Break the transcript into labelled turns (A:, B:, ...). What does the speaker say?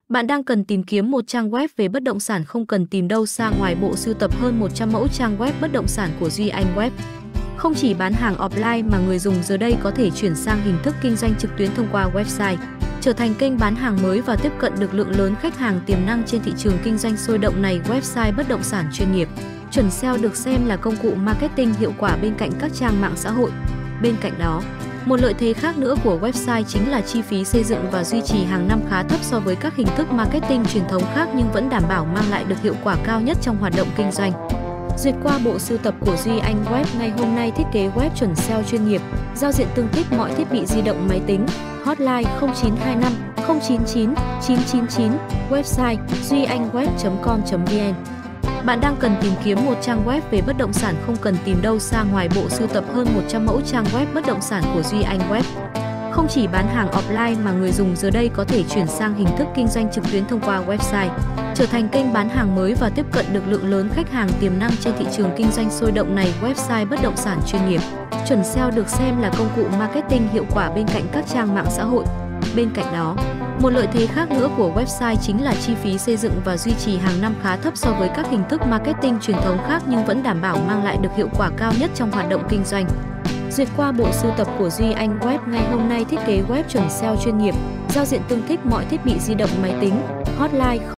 A: Bạn đang cần tìm kiếm một trang web về bất động sản không cần tìm đâu xa ngoài bộ sưu tập hơn 100 mẫu trang web bất động sản của Duy Anh Web. Không chỉ bán hàng offline mà người dùng giờ đây có thể chuyển sang hình thức kinh doanh trực tuyến thông qua website, trở thành kênh bán hàng mới và tiếp cận được lượng lớn khách hàng tiềm năng trên thị trường kinh doanh sôi động này. Website bất động sản chuyên nghiệp, chuẩn SEO được xem là công cụ marketing hiệu quả bên cạnh các trang mạng xã hội. Bên cạnh đó, một lợi thế khác nữa của website chính là chi phí xây dựng và duy trì hàng năm khá thấp so với các hình thức marketing truyền thống khác, nhưng vẫn đảm bảo mang lại được hiệu quả cao nhất trong hoạt động kinh doanh. Duyệt qua bộ sưu tập của Duy Anh Web ngay hôm nay, thiết kế web chuẩn SEO chuyên nghiệp, giao diện tương thích mọi thiết bị di động máy tính, hotline 0925 099 999, website duyanhweb.com.vn. Bạn đang cần tìm kiếm một trang web về bất động sản không cần tìm đâu xa ngoài bộ sưu tập hơn 100 mẫu trang web bất động sản của Duy Anh Web. Không chỉ bán hàng offline mà người dùng giờ đây có thể chuyển sang hình thức kinh doanh trực tuyến thông qua website, trở thành kênh bán hàng mới và tiếp cận được lượng lớn khách hàng tiềm năng trên thị trường kinh doanh sôi động này. Website bất động sản chuyên nghiệp, chuẩn SEO được xem là công cụ marketing hiệu quả bên cạnh các trang mạng xã hội. Bên cạnh đó, một lợi thế khác nữa của website chính là chi phí xây dựng và duy trì hàng năm khá thấp so với các hình thức marketing truyền thống khác, nhưng vẫn đảm bảo mang lại được hiệu quả cao nhất trong hoạt động kinh doanh. Duyệt qua bộ sưu tập của Duy Anh Web ngay hôm nay, thiết kế web chuẩn SEO chuyên nghiệp, giao diện tương thích mọi thiết bị di động máy tính, hotline